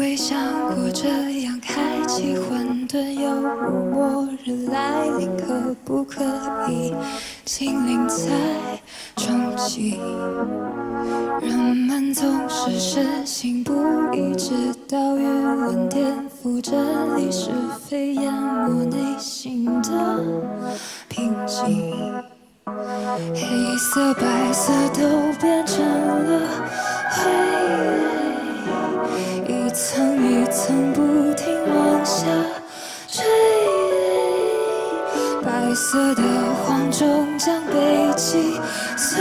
未想过这样开启混沌，又如末日来临，可不可以心灵再重启？人们总是深信不疑，直到舆论颠覆真理，是非淹没内心的平静。黑色、白色都变成了灰，一层一层不停往下坠。白色的黄终将被击碎，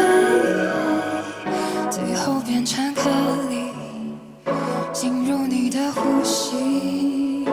最后变成颗粒，进入你的呼吸。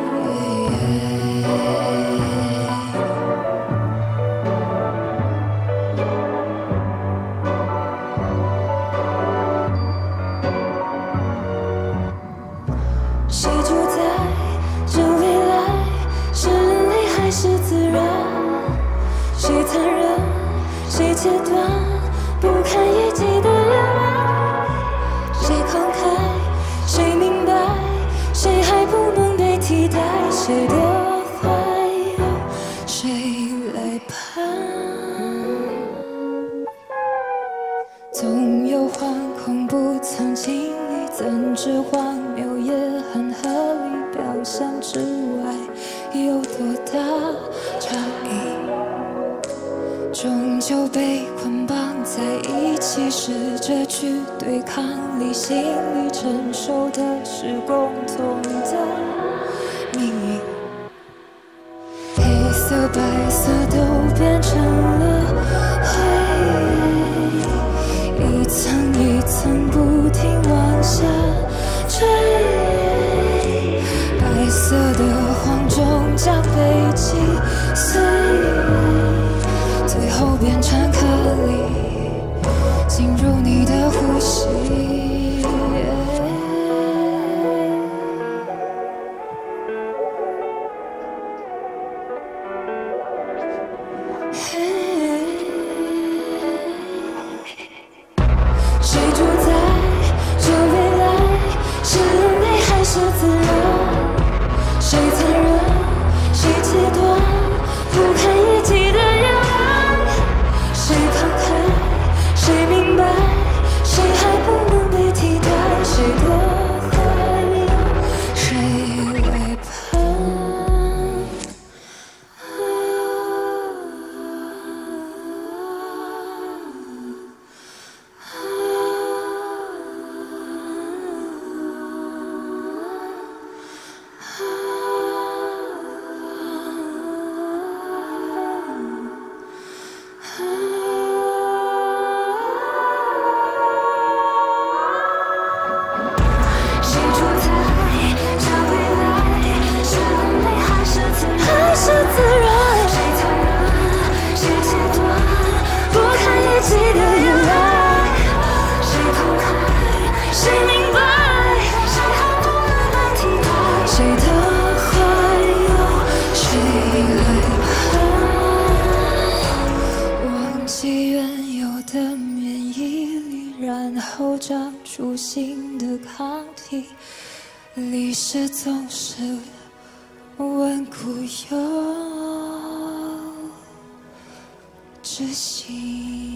谁主宰这未来？是人类还是自然？谁残忍？谁切断不堪一击的热爱？谁慷慨？谁明白？谁还不能被替代？谁的怀由谁来判？总有惶恐不曾经历，怎知荒谬也很合理。表象之外有多大差异？终究被捆绑在一起，试着去对抗，你心里承受的是共同的命运。黑色、白色都变成了灰，一层一层不停往下坠。白色的黄终将被击碎，最后变成颗粒，进入你的呼吸。谁主宰这未来？是人类还是自然？谁残忍？谁切断不堪一击的热爱？谁慷慨？谁明白？谁还不能被替代？谁的怀由谁来判？然后长出新的抗体，历史总是稳固又窒息。